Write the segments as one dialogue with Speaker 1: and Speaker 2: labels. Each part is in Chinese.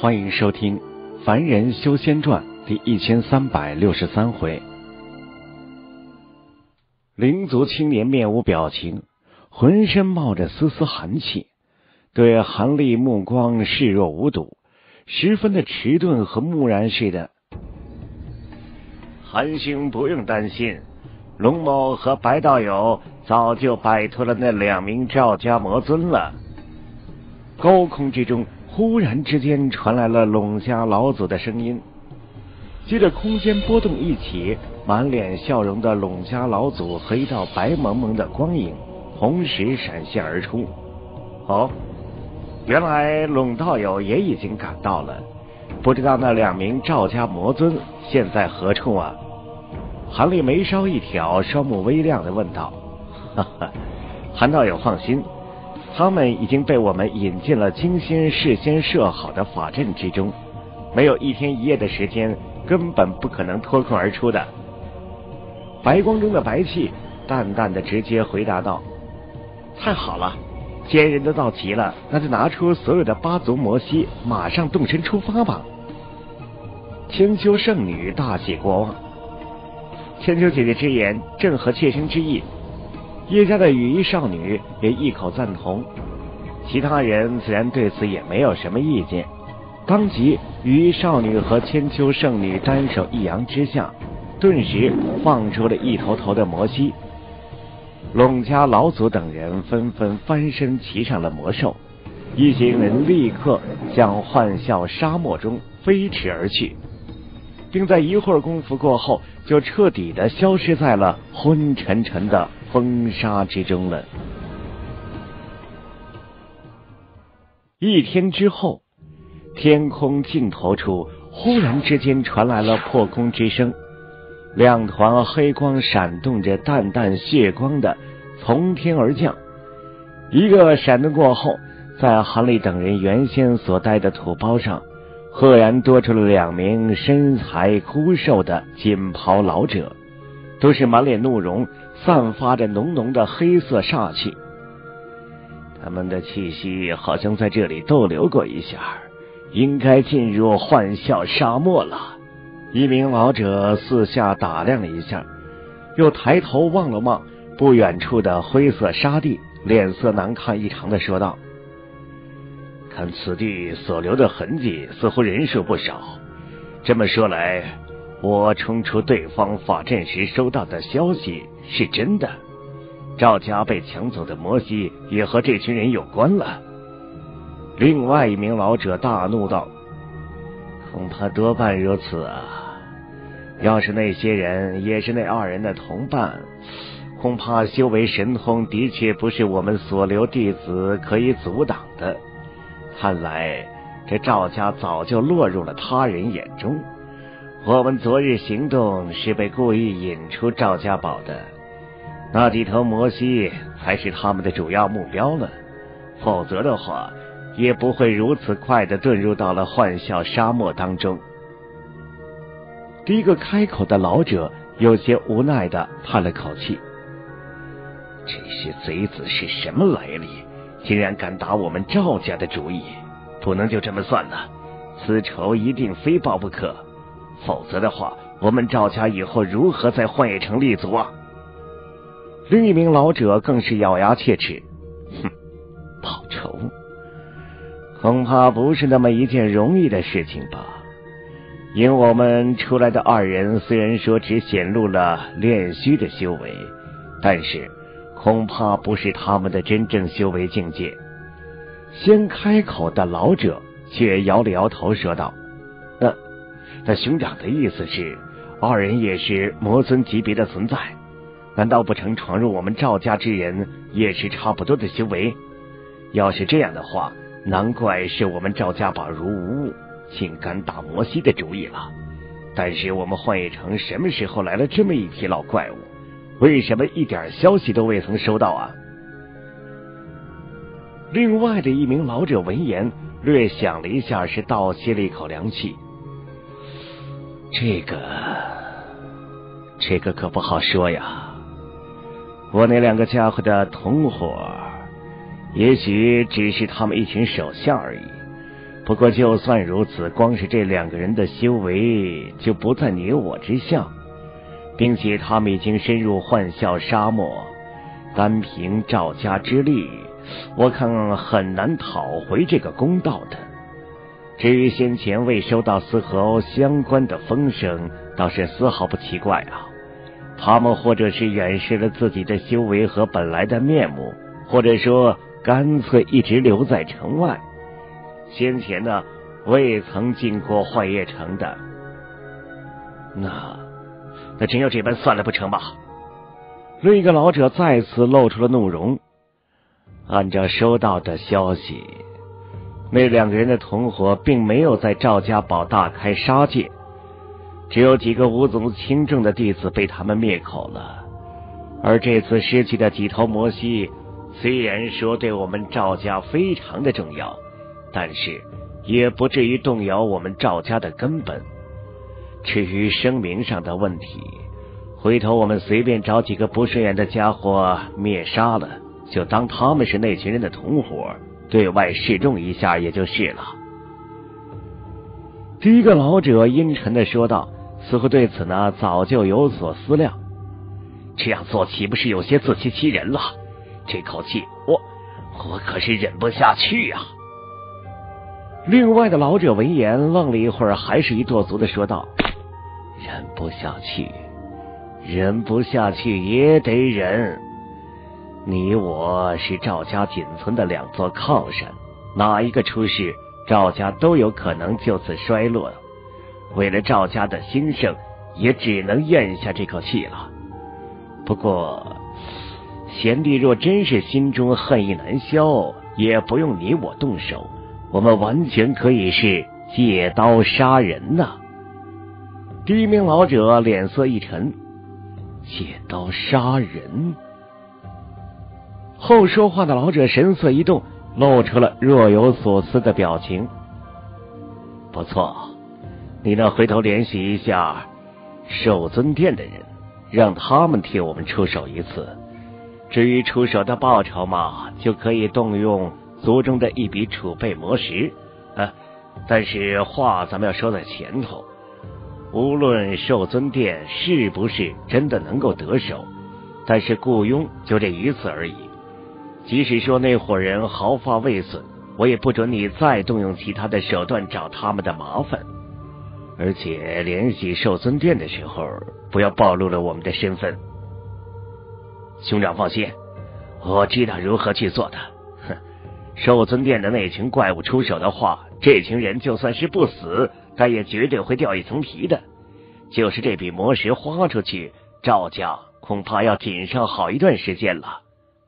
Speaker 1: 欢迎收听《凡人修仙传》第1363回。灵族青年面无表情，浑身冒着丝丝寒气，对韩立目光视若无睹，十分的迟钝和木然似的。韩兄不用担心，龙某和白道友早就摆脱了那2名赵家魔尊了。高空之中忽然之间传来了陇家老祖的声音，接着空间波动一起，满脸笑容的陇家老祖和一道白蒙蒙的光影同时闪现而出。哦，原来陇道友也已经赶到了，不知道那2名赵家魔尊现在何处啊？韩立眉梢一挑，双目微亮地问道：哈哈，韩道友放心，他们已经被我们引进了精心事先设好的法阵之中，没有1天1夜的时间，根本不可能脱困而出的。白光中的白气淡淡的直接回答道：太好了，既然人都到齐了，那就拿出所有的8族魔息，马上动身出发吧。千秋圣女大喜过望，千秋姐姐之言正合妾身之意。叶家的羽衣少女也异口赞同，其他人自然对此也没有什么意见。当即羽衣少女和千秋圣女单手一扬之下，顿时放出了一头头的魔息。陇家老祖等人纷纷翻身骑上了魔兽，一行人立刻向幻啸沙漠中飞驰而去，并在一会儿功夫过后就彻底的消失在了昏沉沉的风沙之中了。1天之后，天空尽头处忽然之间传来了破空之声，2团黑光闪动着淡淡血光的从天而降，一个闪动过后，在韩立等人原先所待的土包上赫然多出了2名身材枯瘦的锦袍老者，都是满脸怒容，散发着浓浓的黑色煞气。他们的气息好像在这里逗留过一下，应该进入幻啸沙漠了。一名老者四下打量了一下，又抬头望了望不远处的灰色沙地，脸色难看异常的说道：看此地所留的痕迹，似乎人数不少。这么说来，我冲出对方法阵时收到的消息是真的，赵家被抢走的魔息也和这群人有关了。另外一名老者大怒道：恐怕多半如此啊！要是那些人也是那2人的同伴，恐怕修为神通的确不是我们所留弟子可以阻挡的。看来这赵家早就落入了他人眼中，我们昨日行动是被故意引出赵家堡的，那几头魔息才是他们的主要目标了，否则的话也不会如此快地遁入到了幻啸沙漠当中。第一个开口的老者有些无奈地叹了口气：这些贼子是什么来历，竟然敢打我们赵家的主意，不能就这么算了，此仇一定非报不可，否则的话我们赵家以后如何在幻野城立足啊？另一名老者更是咬牙切齿：哼，报仇恐怕不是那么一件容易的事情吧。因我们出来的2人虽然说只显露了炼虚的修为，但是恐怕不是他们的真正修为境界。先开口的老者却摇了摇头说道：那兄长的意思是2人也是魔尊级别的存在，难道不成闯入我们赵家之人也是差不多的修为？要是这样的话，难怪是我们赵家堡如无物，竟敢打魔息的主意了。但是我们幻野城什么时候来了这么一批老怪物？为什么一点消息都未曾收到啊？另外的一名老者闻言略想了一下，是倒吸了一口凉气：这个可不好说呀。我那2个家伙的同伙，也许只是他们一群手下而已， 不过就算如此，光是这2个人的修为就不在你我之下，并且他们已经深入幻啸沙漠，单凭赵家之力，我看很难讨回这个公道的。至于先前未收到丝毫相关的风声，倒是丝毫不奇怪啊。他们或者是掩饰了自己的修为和本来的面目，或者说干脆一直留在城外，先前呢未曾进过幻夜城的。那真要这般算了不成吧？另一个老者再次露出了怒容。按照收到的消息，那2个人的同伙并没有在赵家堡大开杀戒，只有几个无足轻重的弟子被他们灭口了。而这次失去的几头魔蜥，虽然说对我们赵家非常的重要，但是也不至于动摇我们赵家的根本。至于声名上的问题，回头我们随便找几个不顺眼的家伙灭杀了，就当他们是那群人的同伙，对外示众一下也就是了。第一个老者阴沉地说道，似乎对此呢早就有所思量。这样做岂不是有些自欺欺人了？这口气我可是忍不下去啊。另外的老者闻言愣了一会儿，还是一跺足地说道，忍不下去也得忍。你我是赵家仅存的2座靠山，哪一个出事，赵家都有可能就此衰落。为了赵家的兴盛，也只能咽下这口气了。不过贤弟若真是心中恨意难消，也不用你我动手，我们完全可以是借刀杀人呐。第一名老者脸色一沉，借刀杀人。后说话的老者神色一动，露出了若有所思的表情。不错，你呢回头联系一下寿尊殿的人，让他们替我们出手一次。至于出手的报酬嘛，就可以动用族中的一笔储备魔石。但是话咱们要说在前头，无论寿尊殿是不是真的能够得手，但是雇佣就这一次而已。即使说那伙人毫发未损，我也不准你再动用其他的手段找他们的麻烦。而且联系寿尊殿的时候，不要暴露了我们的身份。兄长放心，我知道如何去做的。寿尊殿的那群怪物出手的话，这群人就算是不死，但也绝对会掉一层皮的。就是这笔魔石花出去，赵家恐怕要紧上好一段时间了。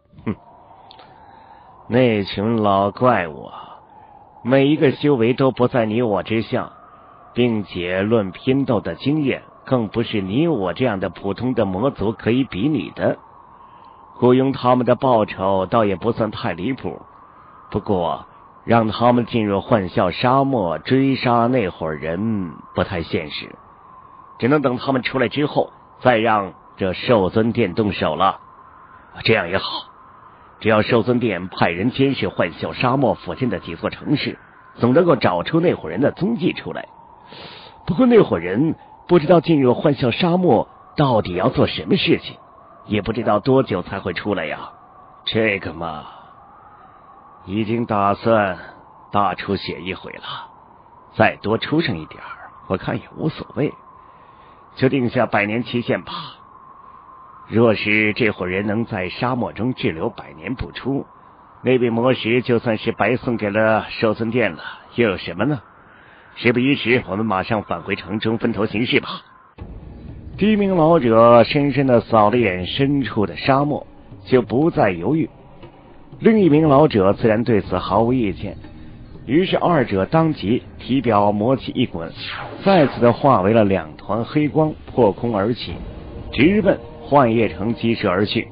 Speaker 1: 那群老怪物啊，每一个修为都不在你我之下，并且论拼斗的经验，更不是你我这样的普通的魔族可以比拟的。雇佣他们的报酬倒也不算太离谱，不过让他们进入幻啸沙漠追杀那伙人不太现实，只能等他们出来之后再让这寿尊殿动手了。这样也好，只要寿尊殿派人监视幻啸沙漠附近的几座城市，总能够找出那伙人的踪迹出来。不过那伙人不知道进入幻啸沙漠到底要做什么事情，也不知道多久才会出来呀。这个嘛，已经打算大出血一回了，再多出上一点我看也无所谓，就定下100年期限吧。若是这伙人能在沙漠中滞留100年不出，那笔魔石就算是白送给了寿尊殿了，又有什么呢？事不宜迟，我们马上返回城中分头行事吧。第一名老者深深地扫了眼深处的沙漠，就不再犹豫。另一名老者自然对此毫无意见，于是二者当即体表魔气一滚，再次的化为了2团黑光，破空而起，直奔幻夜城激射而去。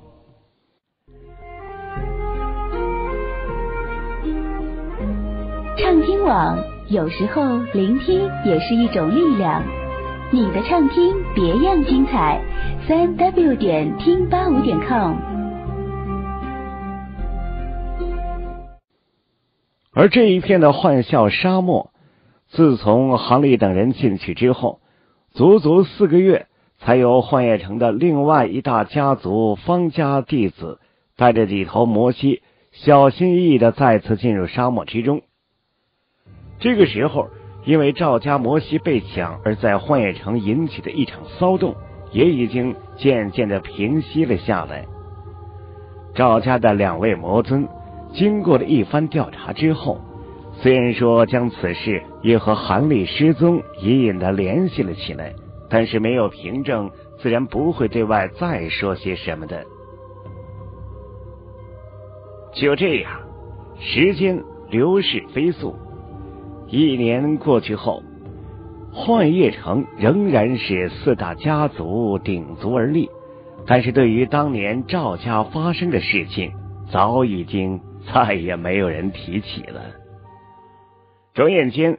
Speaker 2: 畅听网，有时候聆听也是一种力量。你的畅听别样精彩，3w 点听85点 com。
Speaker 1: 而这一片的幻啸沙漠，自从韩立等人进去之后，足足4个月，才由幻夜城的另外一大家族方家弟子带着几头摩西，小心翼翼地再次进入沙漠之中。这个时候，因为赵家摩西被抢而在幻夜城引起的一场骚动，也已经渐渐地平息了下来。赵家的2位魔尊经过了一番调查之后，虽然说将此事也和韩立失踪隐隐地联系了起来，但是没有凭证，自然不会对外再说些什么的。就这样，时间流逝飞速，1年过去后，幻夜城仍然是4大家族鼎足而立，但是对于当年赵家发生的事情，早已经再也没有人提起了。转眼间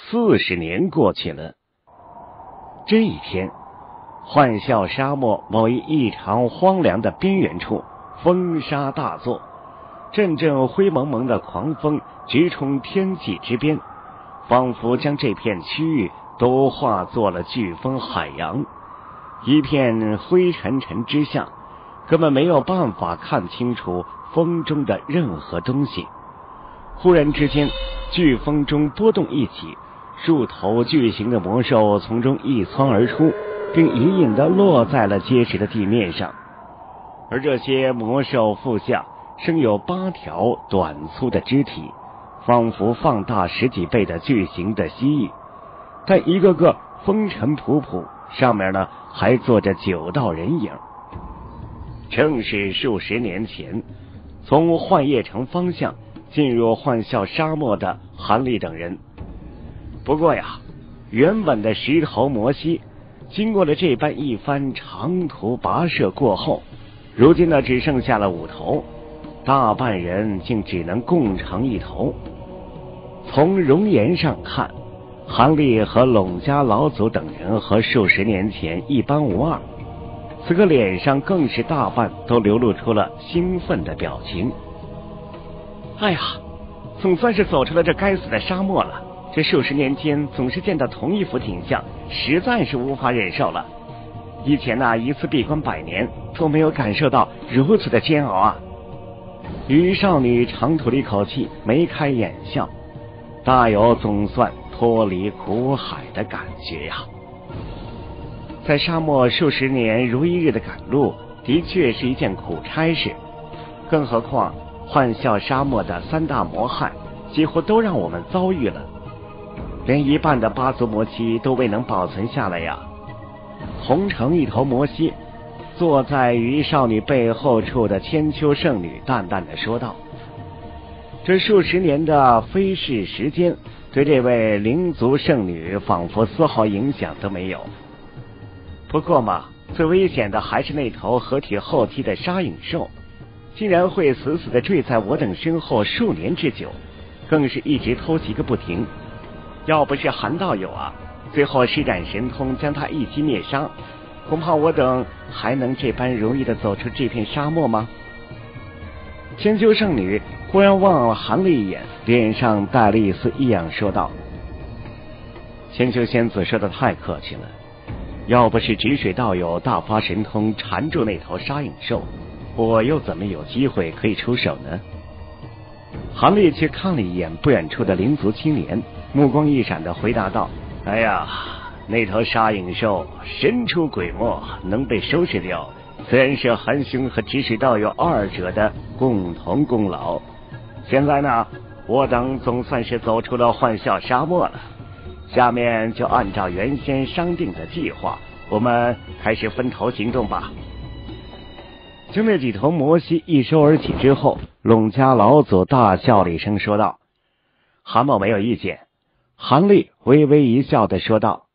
Speaker 1: 40年过去了。这一天，幻啸沙漠某一异常荒凉的边缘处，风沙大作，阵阵灰蒙蒙的狂风直冲天际之边，仿佛将这片区域都化作了飓风海洋。一片灰沉沉之下，根本没有办法看清楚风中的任何东西。忽然之间，飓风中波动一起，数头巨型的魔兽从中一窜而出，并隐隐地落在了结实的地面上。而这些魔兽腹下生有8条短粗的肢体，仿佛放大10几倍的巨型的蜥蜴，但一个个风尘仆仆，上面呢还坐着9道人影。正是数十年前从幻夜城方向进入幻啸沙漠的韩立等人。不过呀，原本的10头摩西经过了这般一番长途跋涉过后，如今呢只剩下了5头，大半人竟只能共成1头。从容颜上看，韩立和陇家老祖等人和数十年前一般无二，此刻脸上更是大半都流露出了兴奋的表情。哎呀，总算是走出了这该死的沙漠了，这数十年间总是见到同一副景象，实在是无法忍受了。以前一次闭关100年都没有感受到如此的煎熬啊。于少女长吐了一口气，眉开眼笑，大有总算脱离苦海的感觉呀。在沙漠数十年如一日的赶路，的确是一件苦差事，更何况幻啸沙漠的3大魔害几乎都让我们遭遇了，连一半的8族魔妻都未能保存下来呀。红成1头摩西坐在于少女背后处的千秋圣女淡淡的说道，这数十年的飞逝时间对这位灵族圣女仿佛丝毫影响都没有。不过嘛，最危险的还是那头合体后期的杀影兽，竟然会死死地坠在我等身后数年之久，更是一直偷袭个不停。要不是韩道友最后施展神通将他一击灭杀，恐怕我等还能这般容易地走出这片沙漠吗？千秋圣女忽然望了韩立一眼，脸上带了一丝异样，说道：千秋仙子说的太客气了，要不是止水道友大发神通缠住那头杀影兽，我又怎么有机会可以出手呢？韩立却看了一眼不远处的灵族青年，目光一闪地回答道：哎呀，那头杀影兽神出鬼没，能被收拾掉，虽然是韩兄和止水道友2者的共同功劳，现在呢，我等总算是走出了幻啸沙漠了。下面就按照原先商定的计划，我们开始分头行动吧。将那几头摩西一收而起之后，陇家老祖大笑了一声，说道：韩某没有意见。韩立微微一笑地说道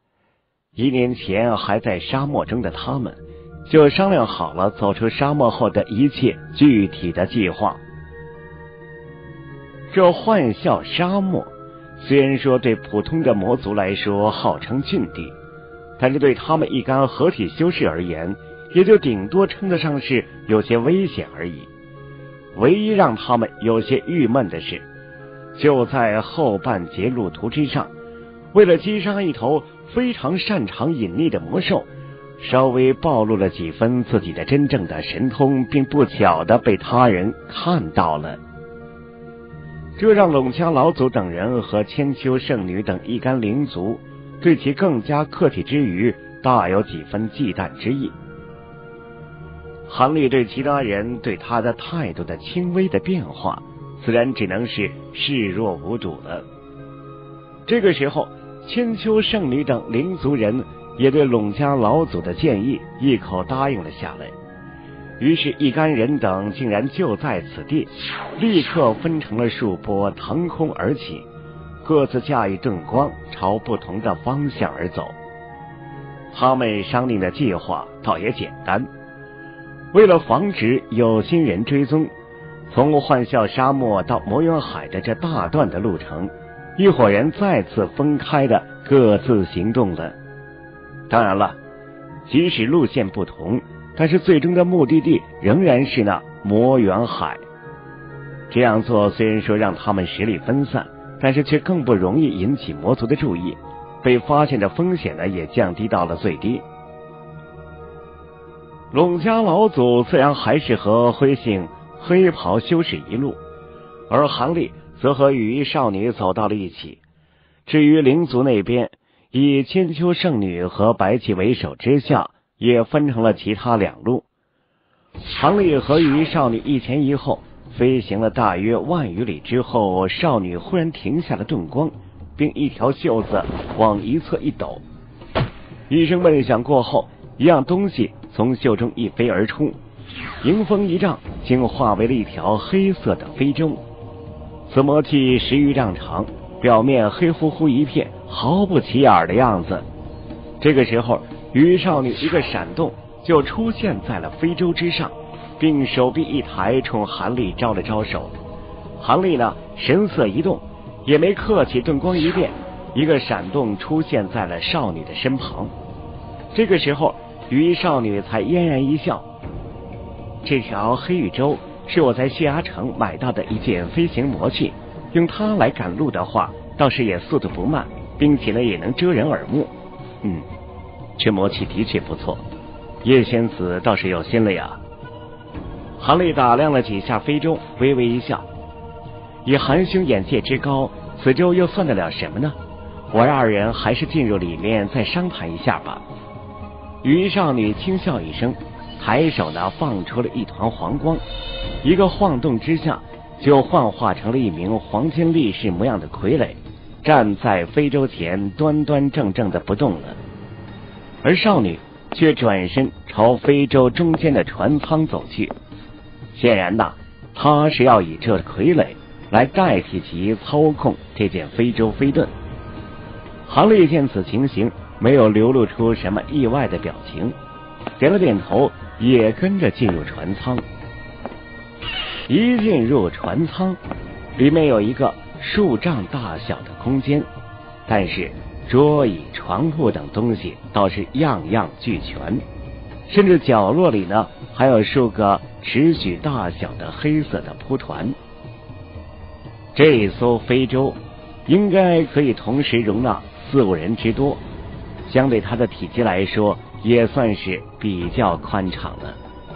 Speaker 1: ：1年前还在沙漠中的他们，就商量好了走出沙漠后的一切具体的计划。这幻啸沙漠虽然说对普通的魔族来说号称禁地，但是对他们一干合体修士而言，也就顶多称得上是有些危险而已。唯一让他们有些郁闷的是， 就在后半截路途之上，为了击杀一头非常擅长隐匿的魔兽，稍微暴露了几分自己的真正的神通，并不巧的被他人看到了。这让陇家老祖等人和千秋圣女等一干灵族对其更加客气之余，大有几分忌惮之意。韩立对其他人对他的态度的轻微的变化，自然只能是视若无睹了。这个时候，千秋圣女等灵族人也对陇家老祖的建议一口答应了下来。于是一干人等竟然就在此地立刻分成了数波，腾空而起，各自驾驭盾光朝不同的方向而走。他们商定的计划倒也简单，为了防止有心人追踪，从幻啸沙漠到魔渊海的这大段的路程，一伙人再次分开的各自行动了。当然了，即使路线不同，但是最终的目的地仍然是那魔渊海。这样做虽然说让他们实力分散，但是却更不容易引起魔族的注意，被发现的风险呢也降低到了最低。陇家老祖自然还是和灰姓黑袍修士一路，而韩立则和羽衣少女走到了一起。至于灵族那边，以千秋圣女和白起为首之下，也分成了其他两路。韩立和羽衣少女一前一后飞行了大约万余里之后，少女忽然停下了盾光，并一条袖子往一侧一抖，一声闷响过后，一样东西从袖中一飞而出，迎风一丈，竟化为了一条黑色的非洲。此魔器10余丈长，表面黑乎乎一片，毫不起眼的样子。这个时候，羽衣少女一个闪动就出现在了非洲之上，并手臂一抬，冲韩立招了招手。韩立呢，神色一动，也没客气，盾光一变，一个闪动出现在了少女的身旁。这个时候，羽衣少女才嫣然一笑，这条黑羽舟是我在血崖城买到的一件飞行魔器，用它来赶路的话，倒是也速度不慢，并且呢也能遮人耳目。这魔器的确不错，叶仙子倒是有心了呀。韩立打量了几下非洲，微微一笑，以韩兄眼界之高，此舟又算得了什么呢？我让二人还是进入里面再商谈一下吧。羽衣少女轻笑一声，抬手呢放出了一团黄光，一个晃动之下，就幻化成了一名黄金力士模样的傀儡，站在非洲前端端正正的不动了。而少女却转身朝非洲中间的船舱走去，显然呐，她是要以这傀儡来代替其操控这件非洲飞盾。韩立见此情形，没有流露出什么意外的表情，点了点头，也跟着进入船舱。一进入船舱，里面有一个数丈大小的空间，但是桌椅床铺等东西倒是样样俱全，甚至角落里呢还有数个尺许大小的黑色的铺团。这艘非洲应该可以同时容纳4、5人之多，相对它的体积来说也算是比较宽敞了。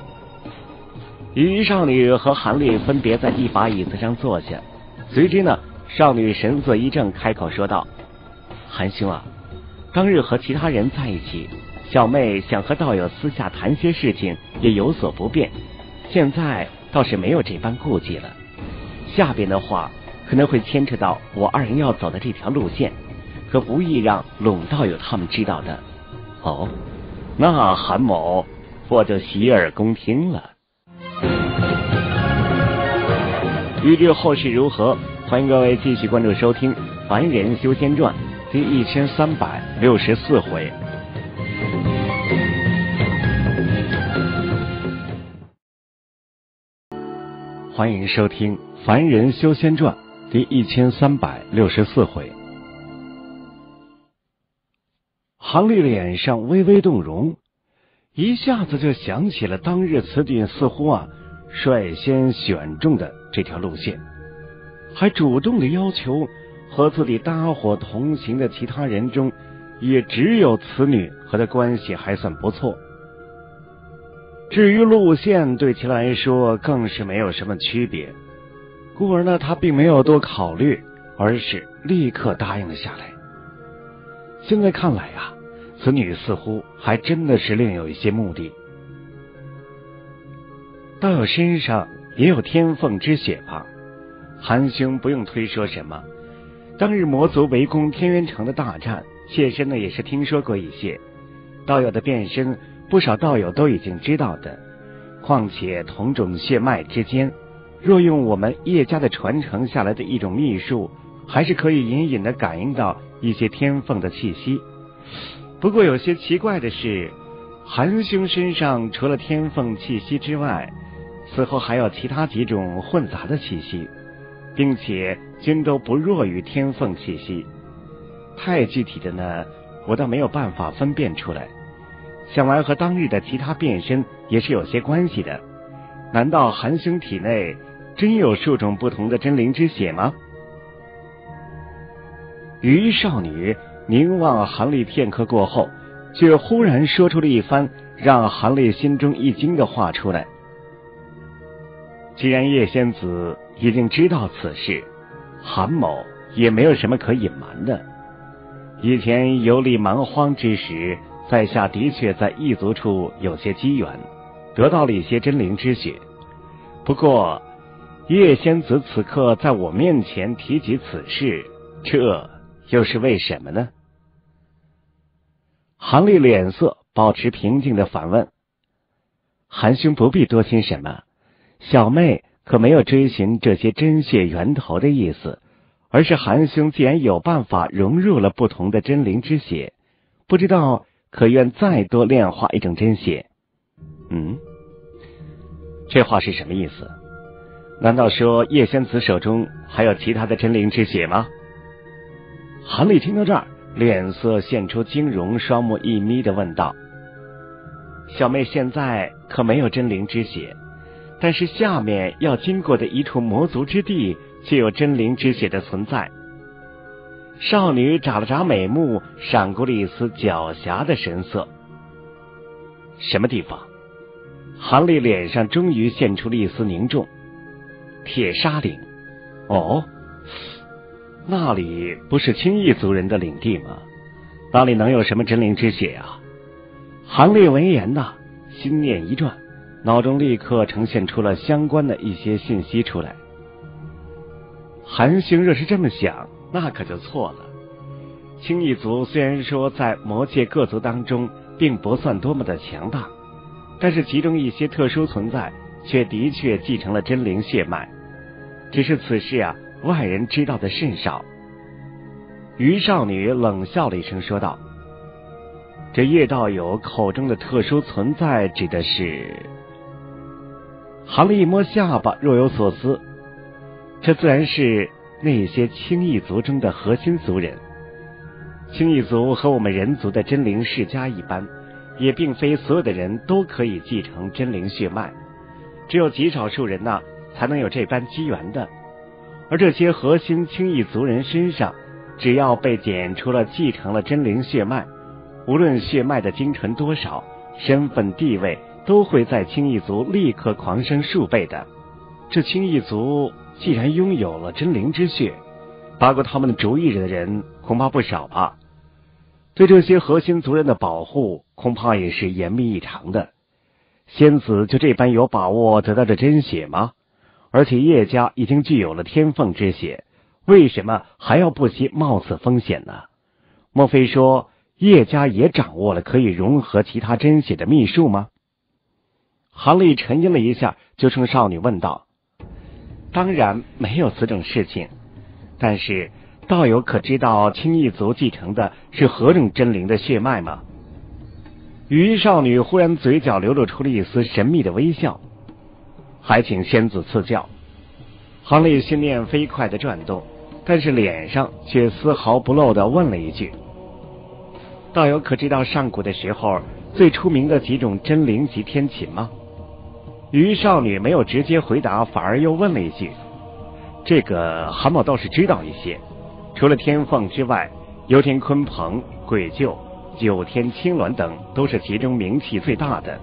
Speaker 1: 羽衣少女和韩立分别在一把椅子上坐下，随之呢，少女神色一正，开口说道：韩兄啊，当日和其他人在一起，小妹想和道友私下谈些事情也有所不便，现在倒是没有这般顾忌了。下边的话可能会牵扯到我二人要走的这条路线，可不易让陇道友他们知道的。哦，那韩某我就洗耳恭听了。欲知后事如何，欢迎各位继续关注收听《凡人修仙传》第1364回。欢迎收听《凡人修仙传》第1364回。韩立脸上微微动容，一下子就想起了当日此举似乎率先选中的这条路线。 还主动的要求和自己搭伙同行的其他人中，也只有此女和他关系还算不错。至于路线对其来说更是没有什么区别，故而呢，他并没有多考虑，而是立刻答应了下来。现在看来啊，此女似乎还真的是另有一些目的。道友身上也有天凤之血吧？韩兄不用推说什么，当日魔族围攻天元城的大战，切身呢也是听说过一些。道友的变身，不少道友都已经知道的。况且同种血脉之间，若用我们叶家的传承下来的一种秘术，还是可以隐隐的感应到一些天凤的气息。不过有些奇怪的是，韩兄身上除了天凤气息之外，似乎还有其他几种混杂的气息，并且均都不弱于天凤气息。太具体的呢，我倒没有办法分辨出来。想来和当日的其他变身也是有些关系的。难道韩兄体内真有数种不同的真灵之血吗？于少女凝望韩立片刻过后，却忽然说出了一番让韩立心中一惊的话出来。既然叶仙子已经知道此事，韩某也没有什么可隐瞒的。以前游历蛮荒之时，在下的确在异族处有些机缘，得到了一些真灵之血。不过叶仙子此刻在我面前提及此事，这又是为什么呢？韩立脸色保持平静的反问。韩兄不必多心什么，小妹可没有追寻这些真血源头的意思，而是韩兄既然有办法融入了不同的真灵之血，不知道可愿再多炼化一种真血？这话是什么意思？难道说叶仙子手中还有其他的真灵之血吗？韩立听到这儿，脸色现出惊容，双目一眯的问道：小妹现在可没有真灵之血，但是下面要经过的一处魔族之地却有真灵之血的存在。少女眨了眨美目，闪过了一丝狡黠的神色。什么地方？韩立脸上终于现出了一丝凝重。铁沙岭。哦，那里不是青翼族人的领地吗？那里能有什么真灵之血啊？韩立闻言呐，心念一转，脑中立刻呈现出了相关的一些信息出来。韩兄若是这么想，那可就错了。青翼族虽然说在魔界各族当中并不算多么的强大，但是其中一些特殊存在却的确继承了真灵血脉，只是此事啊，外人知道的甚少。于少女冷笑了一声说道：这叶道友口中的特殊存在指的是……韩立一摸下巴，若有所思。这自然是那些青翼族中的核心族人。青翼族和我们人族的真灵世家一般，也并非所有的人都可以继承真灵血脉，只有极少数人呢，才能有这般机缘的。而这些核心青翼族人身上，只要被检出了继承了真灵血脉，无论血脉的精纯多少，身份地位都会在青翼族立刻狂升数倍的。这青翼族既然拥有了真灵之血，打过他们的主意的人恐怕不少吧。对这些核心族人的保护，恐怕也是严密异常的。仙子就这般有把握得到这真血吗？而且叶家已经具有了天凤之血，为什么还要不惜冒此风险呢？莫非说叶家也掌握了可以融合其他真血的秘术吗？韩立沉吟了一下，就冲少女问道：当然没有此种事情，但是道友可知道青翼族继承的是何种真灵的血脉吗？于少女忽然嘴角流露出了一丝神秘的微笑。还请仙子赐教。韩立心念飞快的转动，但是脸上却丝毫不露地问了一句：道友可知道上古的时候最出名的几种真灵及天禽吗？于少女没有直接回答，反而又问了一句： 这个韩某倒是知道一些，除了天凤之外，游天鲲鹏、鬼鹫、九天青鸾等都是其中名气最大的。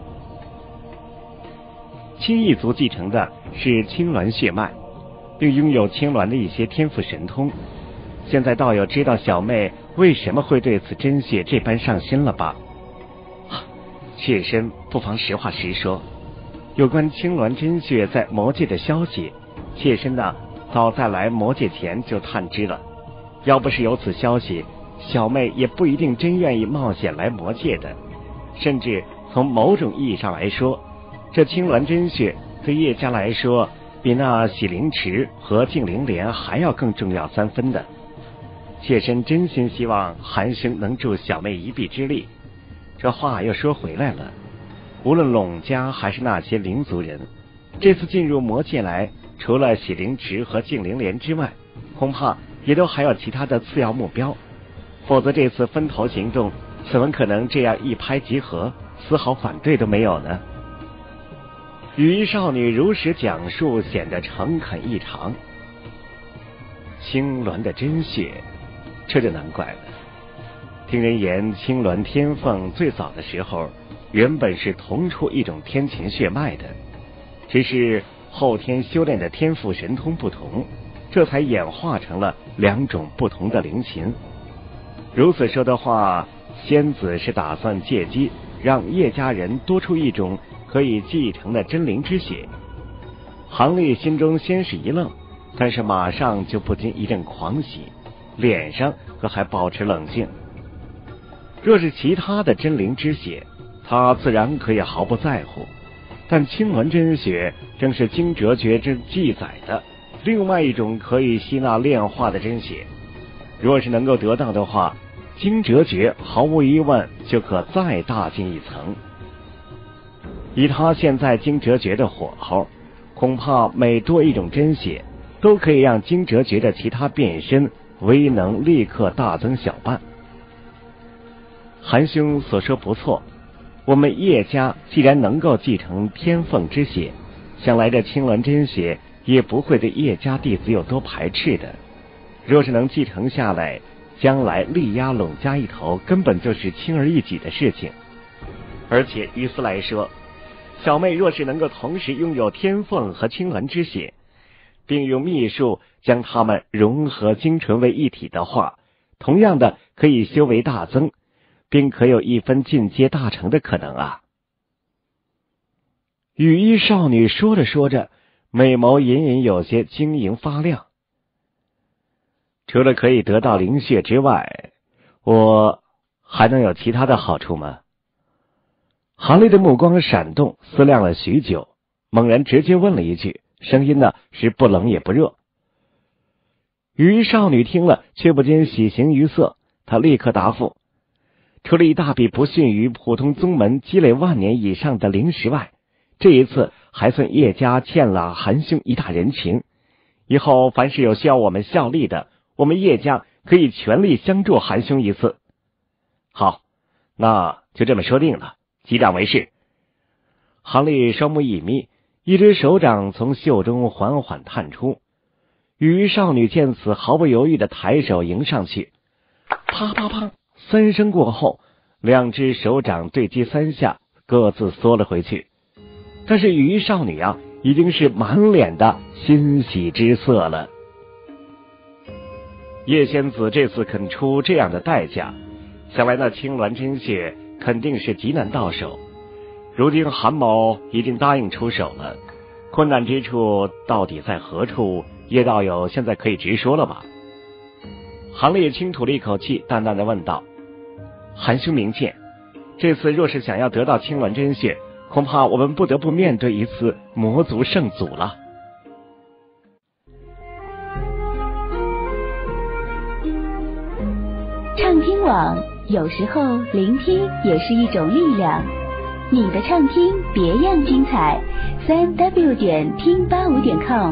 Speaker 1: 青翼族继承的是青鸾血脉，并拥有青鸾的一些天赋神通。现在道友知道小妹为什么会对此真血这般上心了吧？妾身不妨实话实说，有关青鸾真血在魔界的消息，妾身呢早在来魔界前就探知了。要不是有此消息，小妹也不一定真愿意冒险来魔界的。甚至从某种意义上来说，这青鸾真血对叶家来说，比那洗灵池和净灵莲还要更重要3分的。妾身真心希望韩兄能助小妹一臂之力。这话又说回来了，无论陇家还是那些灵族人，这次进入魔界来，除了洗灵池和净灵莲之外，恐怕也都还有其他的次要目标。否则这次分头行动，怎么可能这样一拍即合，丝毫反对都没有呢？羽衣少女如实讲述，显得诚恳异常。青鸾的真血，这就难怪了。听人言，青鸾天凤最早的时候原本是同出一种天禽血脉的，只是后天修炼的天赋神通不同，这才演化成了2种不同的灵禽。如此说的话，仙子是打算借机让叶家人多出一种可以继承的真灵之血。韩立心中先是一愣，但是马上就不禁一阵狂喜，脸上可还保持冷静。若是其他的真灵之血，他自然可以毫不在乎，但青鸾真血正是惊蛰诀之记载的另外一种可以吸纳炼化的真血。若是能够得到的话，惊蛰诀毫无疑问就可再大进一层。以他现在惊蛰诀的火候，恐怕每多一种真血，都可以让惊蛰诀的其他变身威能立刻大增小半。韩兄所说不错，我们叶家既然能够继承天凤之血，想来这青鸾真血也不会对叶家弟子有多排斥的。若是能继承下来，将来力压陇家一头根本就是轻而易举的事情。而且于斯来说，小妹若是能够同时拥有天凤和青鸾之血，并用秘术将它们融合精纯为一体的话，同样的可以修为大增，并可有一分进阶大成的可能啊。羽衣少女说着说着，美眸隐隐有些晶莹发亮。除了可以得到灵血之外，我还能有其他的好处吗？韩立的目光闪动，思量了许久，猛然直接问了一句，声音呢是不冷也不热。羽衣少女听了，却不禁喜形于色，她立刻答复：除了一大笔不逊于普通宗门积累万年以上的灵石外，这一次还算叶家欠了韩兄一大人情。以后凡是有需要我们效力的，我们叶家可以全力相助韩兄一次。好，那就这么说定了，击掌为誓。韩立双目一眯，一只手掌从袖中缓缓探出。羽衣少女见此，毫不犹豫地抬手迎上去，啪啪啪3声过后，2只手掌对击3下，各自缩了回去。但是羽衣少女啊，已经是满脸的欣喜之色了。叶仙子这次肯出这样的代价，想来那青鸾真血肯定是极难到手。如今韩某已经答应出手了，困难之处到底在何处，叶道友现在可以直说了吧？韩立轻吐了一口气，淡淡的问道：韩兄明鉴，这次若是想要得到青鸾真血，恐怕我们不得不面对一次魔族圣祖了。
Speaker 2: 畅听网，有时候聆听也是一种力量。你的畅听别样精彩，3w 点听85.com。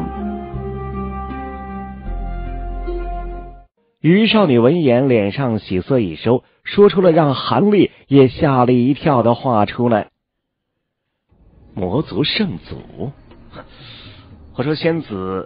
Speaker 1: 于少女闻言，脸上喜色已收，说出了让韩立也吓了一跳的话出来：魔族圣祖。我说仙子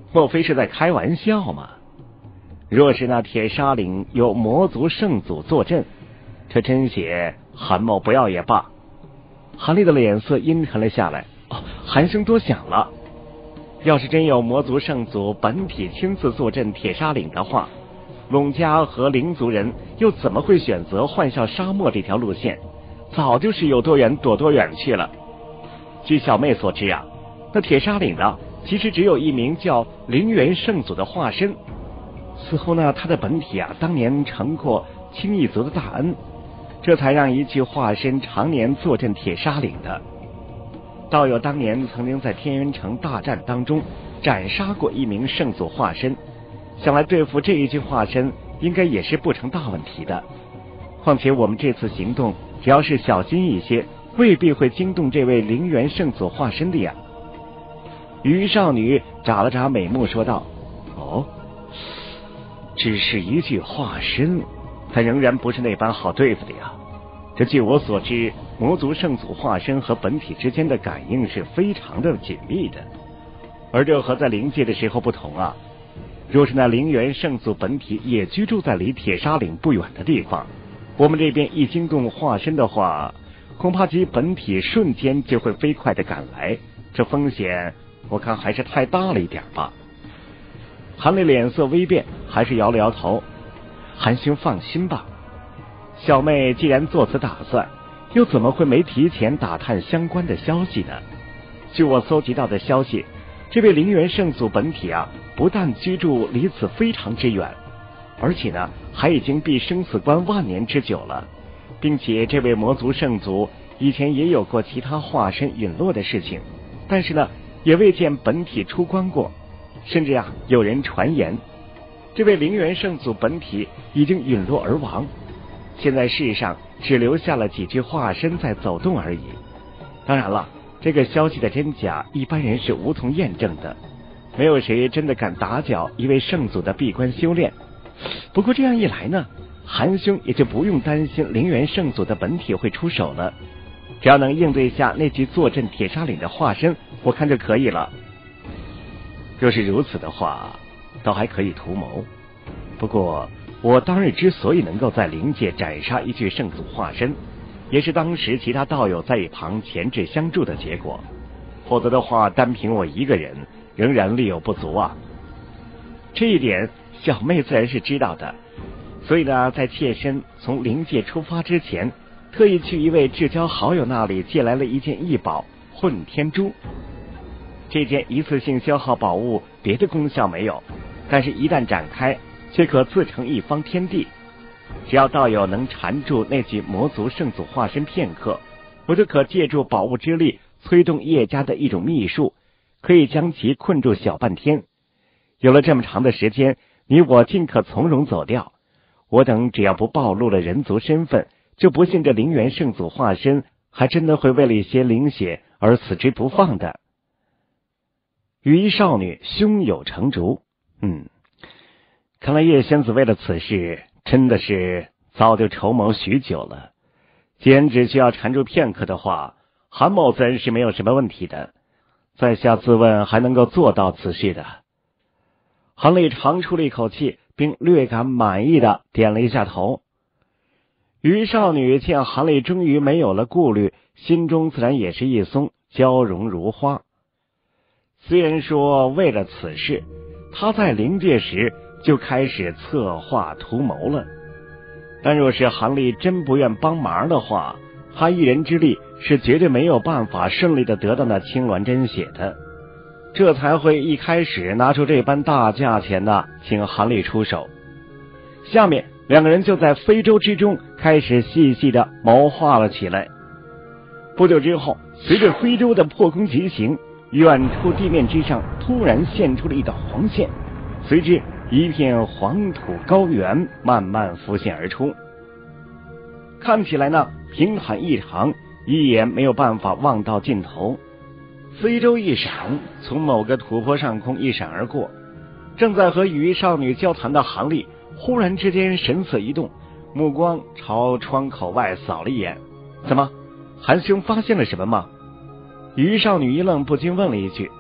Speaker 1: 莫非是在开玩笑吗？若是那铁砂岭有魔族圣祖坐镇，这真写韩某不要也罢。韩立的脸色阴沉了下来。韩兄多想了，要是真有魔族圣祖本体亲自坐镇铁砂岭的话，陇家和灵族人又怎么会选择幻啸沙漠这条路线？早就是有多远躲多远去了。据小妹所知啊，那铁砂岭呢，其实只有一名叫灵元圣祖的化身。似乎呢，他的本体啊，当年承过青翼族的大恩，这才让一具化身常年坐镇铁砂岭的。道友当年曾经在天元城大战当中斩杀过一名圣祖化身，想来对付这一具化身应该也是不成大问题的。况且我们这次行动只要是小心一些，未必会惊动这位灵元圣祖化身的呀。于少女眨了眨美目说道：哦，只是一具化身，他仍然不是那般好对付的呀。这据我所知，魔族圣祖化身和本体之间的感应是非常的紧密的，而这和在灵界的时候不同啊。若是那灵元圣祖本体也居住在离铁砂岭不远的地方，我们这边一惊动化身的话，恐怕其本体瞬间就会飞快的赶来，这风险我看还是太大了一点吧。韩立脸色微变，还是摇了摇头。韩兄放心吧，小妹既然做此打算，又怎么会没提前打探相关的消息呢？据我搜集到的消息，这位灵元圣祖本体啊，不但居住离此非常之远，而且呢，还已经避生死关万年之久了，并且这位魔族圣祖以前也有过其他化身陨落的事情，但是呢，也未见本体出关过。甚至啊，有人传言，这位灵元圣祖本体已经陨落而亡，现在世上只留下了几具化身在走动而已。当然了，这个消息的真假，一般人是无从验证的，没有谁真的敢打搅一位圣祖的闭关修炼。不过这样一来呢，韩兄也就不用担心灵元圣祖的本体会出手了，只要能应对下那具坐镇铁砂岭的化身，我看就可以了。若是如此的话，倒还可以图谋。不过我当日之所以能够在灵界斩杀一具圣祖化身，也是当时其他道友在一旁钳制相助的结果，否则的话，单凭我一个人仍然力有不足啊。这一点小妹自然是知道的，所以呢，在妾身从灵界出发之前，特意去一位至交好友那里借来了一件异宝混天珠。这件一次性消耗宝物别的功效没有，但是一旦展开，却可自成一方天地。只要道友能缠住那具魔族圣祖化身片刻，我就可借助宝物之力催动叶家的一种秘术，可以将其困住小半天。有了这么长的时间，你我尽可从容走掉。我等只要不暴露了人族身份，就不信这灵元圣祖化身还真的会为了一些灵血而死之不放的。于少女胸有成竹，看来叶仙子为了此事真的是早就筹谋许久了。既然只需要缠住片刻的话，韩某自然是没有什么问题的，在下自问还能够做到此事的。韩立长出了一口气，并略感满意的点了一下头。于少女见韩立终于没有了顾虑，心中自然也是一松，娇容如花。虽然说为了此事，他在灵界时就开始策划图谋了，但若是韩立真不愿帮忙的话，他一人之力是绝对没有办法顺利的得到那青鸾真血的，这才会一开始拿出这般大价钱的请韩立出手。下面两个人就在非洲之中开始细细的谋划了起来。不久之后，随着非洲的破空疾行，远处地面之上突然现出了一道黄线，随之一片黄土高原慢慢浮现而出，看起来呢平坦异常，一眼没有办法望到尽头。非洲一闪，从某个土坡上空一闪而过，正在和于少女交谈的韩立忽然之间神色一动，目光朝窗口外扫了一眼。怎么，韩兄发现了什么吗？于少女一愣，不禁问了一句。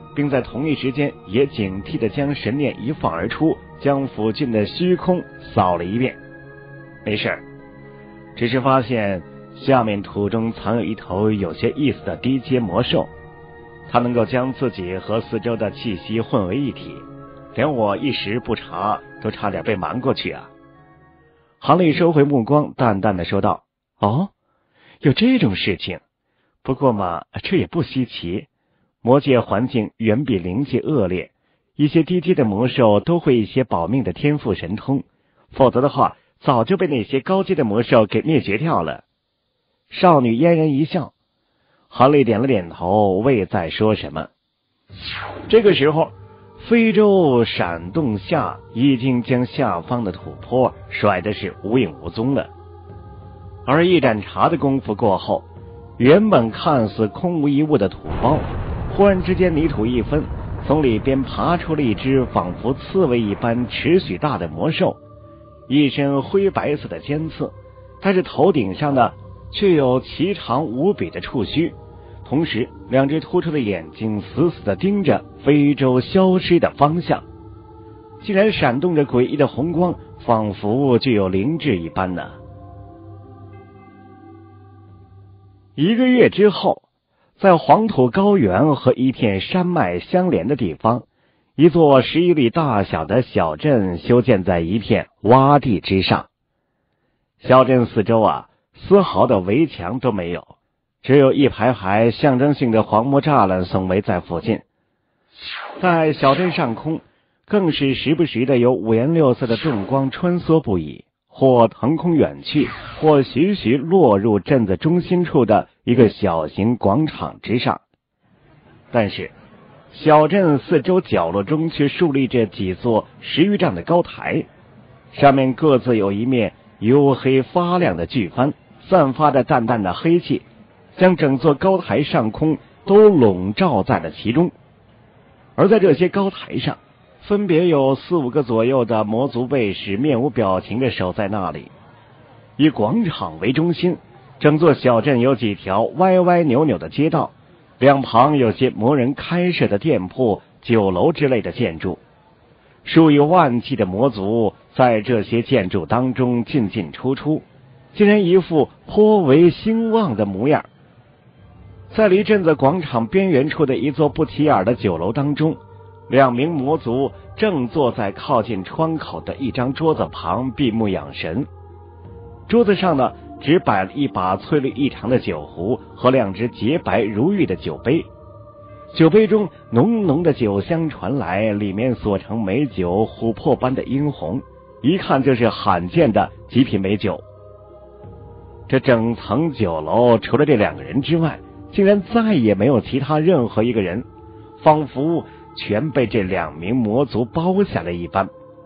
Speaker 1: 并在同一时间也警惕地将神念一放而出，将附近的虚空扫了一遍。没事，只是发现下面土中藏有一头有些意思的低阶魔兽，它能够将自己和四周的气息混为一体，连我一时不察都差点被瞒过去啊。杭丽收回目光，淡淡的说道：哦，有这种事情，不过嘛，这也不稀奇，魔界环境远比灵界恶劣，一些低阶的魔兽都会一些保命的天赋神通，否则的话早就被那些高阶的魔兽给灭绝掉了。少女嫣然一笑，杭丽点了点头，未再说什么。这个时候，非洲闪动下已经将下方的土坡甩的是无影无踪了。而一盏茶的功夫过后，原本看似空无一物的土包，忽然之间泥土一分，从里边爬出了一只仿佛刺猬一般尺许大的魔兽，一身灰白色的尖刺，但是头顶上呢却有奇长无比的触须，同时两只突出的眼睛死死地盯着非洲消失的方向，竟然闪动着诡异的红光，仿佛具有灵智一般呢。1个月之后，在黄土高原和一片山脉相连的地方，一座11里大小的小镇修建在一片洼地之上。小镇四周丝毫的围墙都没有，只有一排排象征性的黄木栅栏耸围在附近。在小镇上空，更是时不时的有五颜六色的盾光穿梭不已，或腾空远去，或徐徐落入镇子中心处的一个小型广场之上。但是小镇四周角落中却竖立着几座10余丈的高台，上面各自有一面黝黑发亮的巨帆，散发着淡淡的黑气，将整座高台上空都笼罩在了其中。而在这些高台上，分别有4、5个左右的魔族卫士面无表情地守在那里。以广场为中心，整座小镇有几条歪歪扭扭的街道，两旁有些魔人开设的店铺、酒楼之类的建筑，数以万计的魔族在这些建筑当中进进出出，竟然一副颇为兴旺的模样。在离镇子广场边缘处的一座不起眼的酒楼当中，2名魔族正坐在靠近窗口的一张桌子旁闭目养神。桌子上呢，只摆了一把翠绿异常的酒壶和2只洁白如玉的酒杯，酒杯中浓浓的酒香传来，里面所盛美酒琥珀般的殷红，一看就是罕见的极品美酒。这整层酒楼除了这2个人之外，竟然再也没有其他任何一个人，仿佛全被这2名魔族包下了一般。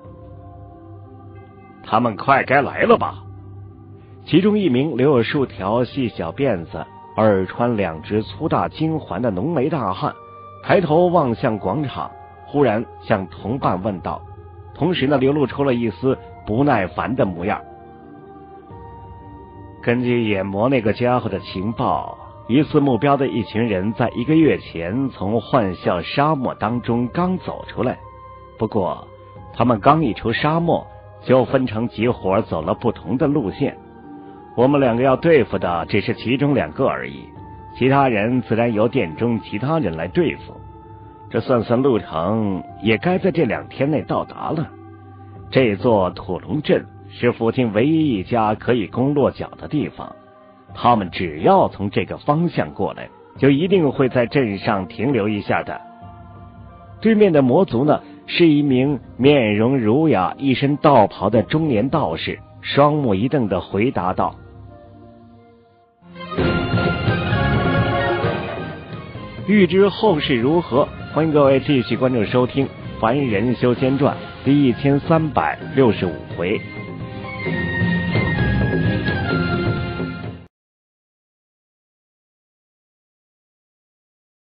Speaker 1: 他们快该来了吧？其中一名留有数条细小辫子，耳穿2只粗大金环的浓眉大汉，抬头望向广场，忽然向同伴问道，同时呢流露出了一丝不耐烦的模样。根据眼魔那个家伙的情报，疑似目标的一群人在1个月前从幻啸沙漠当中刚走出来，不过他们刚一出沙漠就分成几伙走了不同的路线，我们2个要对付的只是其中2个而已，其他人自然由店中其他人来对付。这算算路程，也该在这2天内到达了。这座土龙镇是附近唯一一家可以供落脚的地方，他们只要从这个方向过来，就一定会在镇上停留一下的。对面的魔族呢，是一名面容儒雅、一身道袍的中年道士，双目一瞪地回答道：欲知后事如何，欢迎各位继续关注收听《凡人修仙传》第1365回。